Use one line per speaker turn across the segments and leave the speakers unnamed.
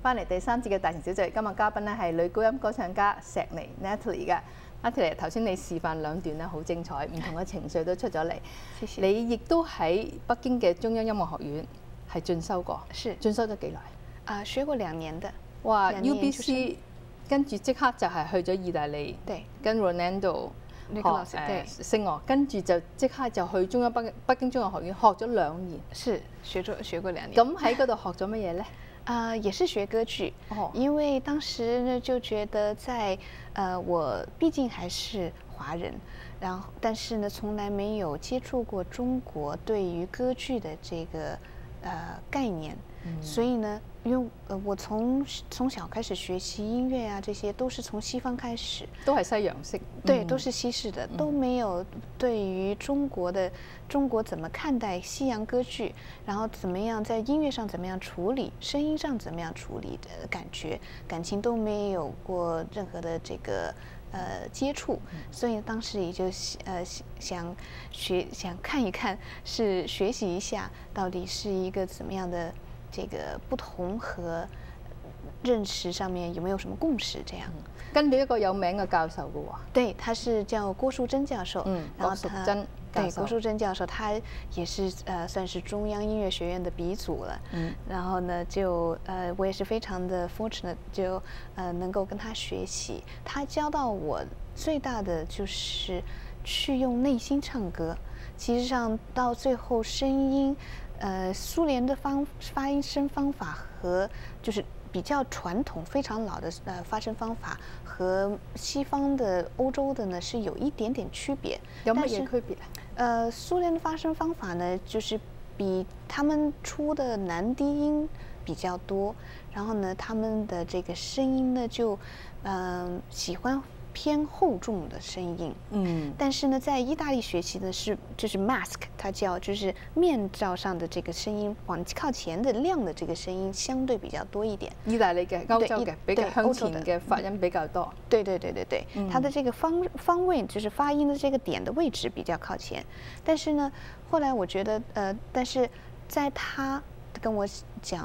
翻嚟第3節嘅大情小聚，今日嘉賓咧係女高音歌唱家石妮 Natalie 嘅。Natalie 頭先你示範2段咧好精彩，唔同嘅情緒都出咗嚟。
謝謝。
你亦都喺北京嘅中央音樂學院係進修過，
是
進修咗幾耐？
學過2年的。
哇 ！UBC 跟住即刻就係去咗意大利，
對，
跟 Ronaldo 學聲樂，跟住就即刻就去中央北京中央學院學咗2年。
是學過2年。
咁喺嗰度學咗乜嘢呢？
也是學歌劇，因為當時呢就覺得在我畢竟還是華人，然後但是呢從來沒有接觸過中國對於歌劇的這個概念，所以呢，因為我從小開始學習音樂啊，這些都是從西方開始，
都係西洋式，
對，都是西式的，都沒有對於中國怎麼看待西洋歌劇，然後怎麼樣在音樂上怎麼樣處理，聲音上怎麼樣處理的感情都沒有過任何的這個接觸，所以當時也就想看一看，是學習一下到底是一個怎麼樣的這個不同和認識上面有沒有什麼共識？這樣
跟住一個有名嘅教授嘅喎，
對，他是叫郭淑珍教授，然後他對郭淑珍教授，他也是算是中央音樂學院的鼻祖了，然後呢就我也是非常的 fortunate， 就能夠跟他學習，他教到我最大的就是去用內心唱歌，其實上到最後聲音，蘇聯的發音聲方法和就是比較傳統非常老的發聲方法和西方的歐洲的呢是有一點點區別。
有乜嘢區別啊？
蘇聯的發聲方法呢，就是比他們出的男低音比較多，然後呢，他們的這個聲音呢就喜歡偏厚重的聲音，但是呢，在意大利學習的是就是 mask， 它叫就是面罩上的這個聲音往靠前的亮的這個聲音相對比較多一點。
意大利嘅、歐洲嘅比較向前嘅發音比較多。
對，它的這個方位就是發音的這個點的位置比較靠前。但是呢，後來我覺得但是在他跟我講，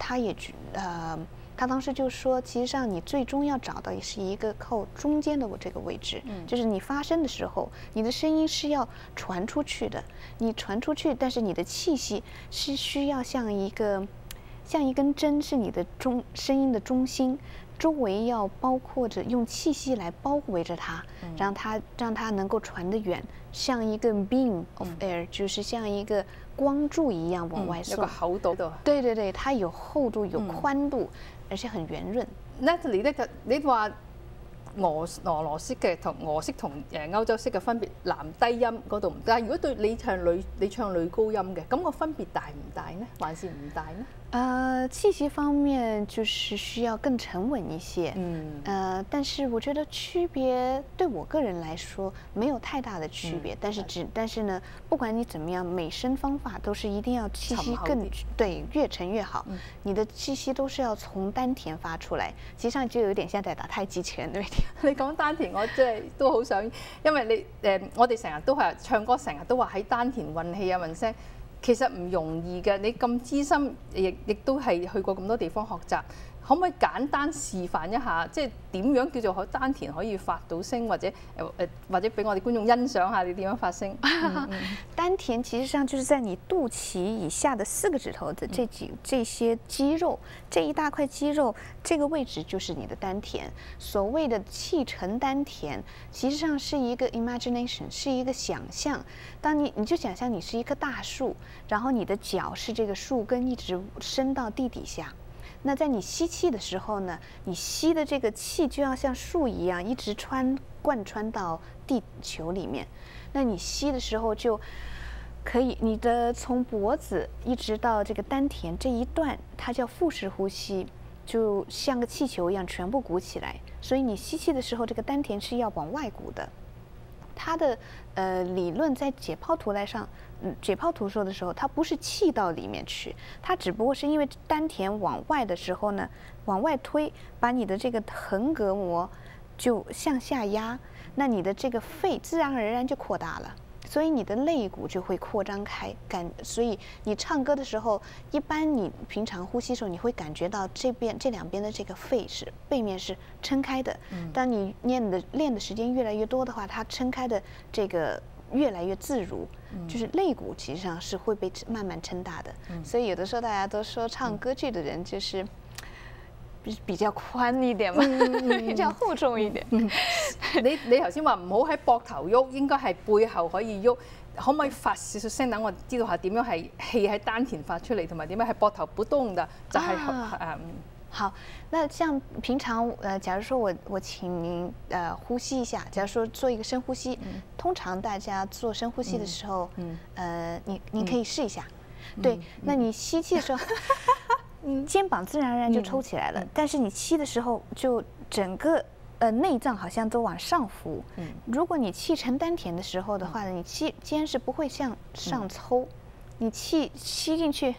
他當時就說，其實上你最終要找到是一個靠中間的這個位置，就是你發聲的時候，你的聲音是要傳出去的，你傳出去，但是你的氣息是需要像一根針，是你的聲音的中心，周圍要包括着用氣息來包圍着它，讓它能夠傳得遠，像一個 beam of air，就是像一個光柱一樣往外送。
有個厚度的。
對，它有厚度，有寬度，而且很圓潤。
Natalie 咧，你話俄羅斯嘅同俄式同歐洲式嘅分別，男低音嗰度唔得。如果對你唱女高音嘅，咁個分別大唔大呢？還是唔大呢？
氣息方面就是需要更沉穩一些，但是我覺得區別對我個人來說沒有太大的區別，但是呢，不管你怎麼樣，美聲方法都是一定要氣息對，越沉越好，你的氣息都是要從丹田發出來，其實上就有點像在打太極拳嗰啲。
你講丹田，我真係都好想，因為我哋成日都係唱歌，成日都話喺丹田運氣啊運聲。其實唔容易嘅，你咁資深，亦都係去過咁多地方學習，可唔可以簡單示範一下，即係點樣叫做丹田可以發到聲，或者俾我哋觀眾欣賞下你點樣發聲？
丹田其實上就是在你肚臍以下的4個指頭的這些肌肉，這一大塊肌肉，這個位置就是你的丹田。所謂的氣沉丹田，其實上是一個 imagination， 是一個想象。當你就想象你是一棵大樹，然後你的腳是這個樹根一直伸到地底下。那在你吸氣的時候呢，你吸的這個氣就要像樹一樣一直貫穿到地球裡面。那你吸的時候就可以，你的從脖子一直到這個丹田這一段，它叫腹式呼吸，就像個氣球一樣全部鼓起來。所以你吸氣的時候，這個丹田是要往外鼓的。它的理論在解剖圖來上，解剖圖說的時候，它不是氣到裡面去，它只不過是因為丹田往外的時候呢，往外推，把你的這個橫膈膜就向下壓，那你的這個肺自然而然就擴大了。 所以你的肋骨就会扩张开，所以你唱歌的时候，一般你平常呼吸的时候，你会感觉到这两边的这个肺是背面是撑开的。当你练的时间越来越多的话，它撑开的这个越来越自如，就是肋骨其实上是会被慢慢撑大的。所以有的时候大家都说唱歌剧的人就是比較寬一點嘛，比較厚重一點。
你頭先話唔好喺膊頭喐，應該係背後可以喐。可唔可以發少少聲，等我知道下點樣係氣喺丹田發出嚟，同埋點樣喺膊頭不動的，就係
好，那像平常假如說我請您呼吸一下，假如說做一個深呼吸，通常大家做深呼吸的時候，您可以試一下，對，那你吸氣的時候。肩膀自然而然就抽起来了，但是你吸的时候，就整个内脏好像都往上浮。如果你气沉丹田的时候的话呢，你肩是不会向上抽，你气吸进去。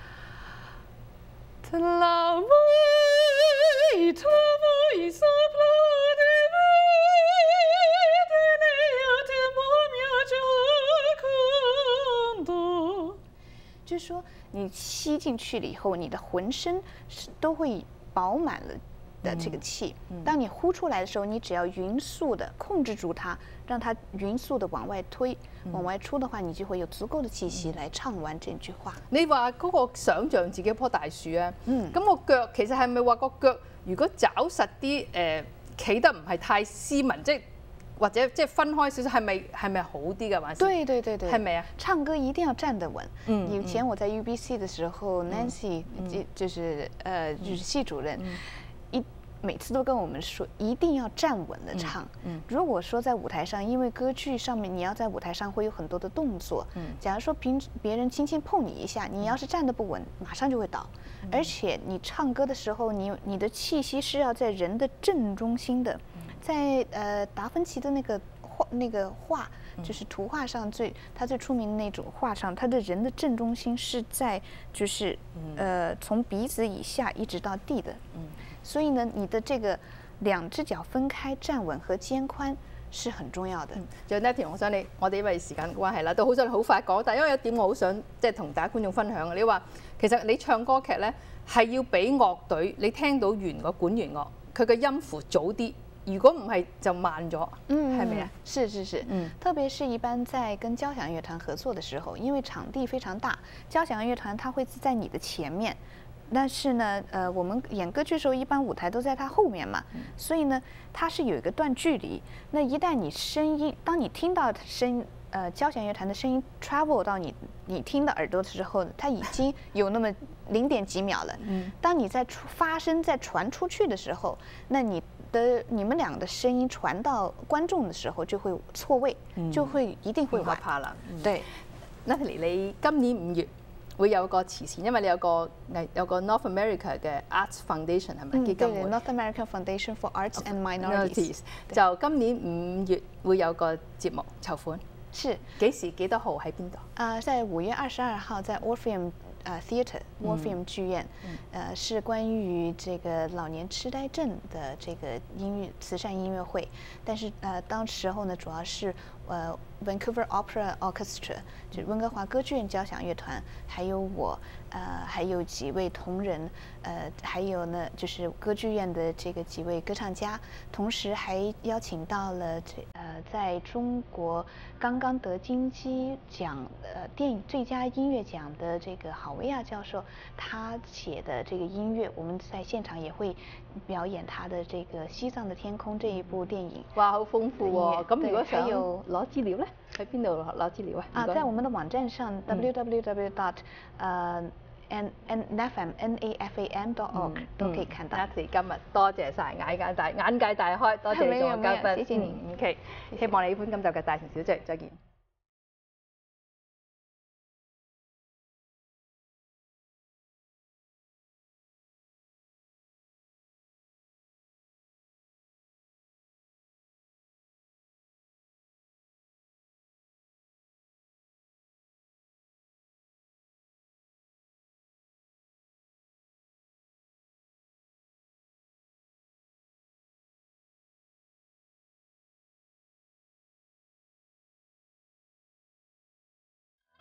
就是说，你吸进去了以后，你的浑身都会饱满了的这个气。当你呼出来的时候，你只要匀速的控制住它，让它匀速的往外推、往外出的话，你就会有足够的氣息來唱完這句話。
你話嗰個想像自己一棵大樹啊，咁個腳其實係咪話個腳如果抓實啲企得唔係太斯文，即係？或者即係分開少少，係咪好啲嘅還是？
對，
係咪啊？
唱歌一定要站得穩。以前我在 UBC 的時候，Nancy 就是系主任，每次都跟我們說，一定要站穩的唱。如果說在舞台上，因為歌劇上面你要在舞台上會有很多的動作，假如說別人輕輕碰你一下，你要是站得不穩，馬上就會倒。而且你唱歌的時候，你的氣息是要在人的正中心的。在達芬奇的那個畫，就是圖畫上他最出名的那種畫上，他的人的正中心是在就是從鼻子以下一直到地的。所以呢，你的這個兩隻腳分開站穩和肩寬是很重要的。
仲有呢一條，我哋因為時間關係啦，都好想好快講，但因為有一點我好想即係同大家觀眾分享嘅，你話其實你唱歌劇咧係要俾樂隊你聽到弦個管弦樂，佢嘅音符早啲。如果唔係就慢咗，係咪啊？
是，特別是一般在跟交響樂團合作的時候，因為場地非常大，交響樂團它會在你的前面，但是呢，我們演歌劇的時候，一般舞台都在它後面嘛，所以呢，它是有一個段距離。那一旦你聲音，當你聽到交響樂團的聲音 travel 到你聽的耳朵的時候，它已經有那麼0.幾秒了。當你在發聲再傳出去的時候，那你們倆的聲音傳到觀眾的時候就會錯位，就會一定會晚。
怕啦。
對
，Natalie， 你今年5月會有個慈善，因為你有個 North America 嘅 Arts Foundation 係咪基金會
？North American Foundation for Arts and Minorities。
就今年5月會有個節目籌款。
是
幾時幾多號喺邊度？
在5月22號在 Orpheum Theatre。Orpheum 劇院，是關於這個老年痴呆症的這個慈善音樂會，但是當時候呢，主要是Vancouver Opera Orchestra， 就溫哥華歌劇院交響樂團，還有我，還有幾位同仁，還有呢就是歌劇院的這個幾位歌唱家，同時還邀請到了在中國剛剛得金雞獎電影最佳音樂獎的這個郝維亞教授，他寫的這個音樂，我們在現場也會表演他的這個《西藏的天空》這一部電影。
哇，好豐富喎！咁如果想攞資料咧，喺邊度攞資料啊？
在我們的網站上 www.nafam.org 都可以看到。
今日多謝晒，眼界大開，多謝你做我嘉賓。謝謝你。OK， 希望你喜歡今集嘅大城小聚，再見。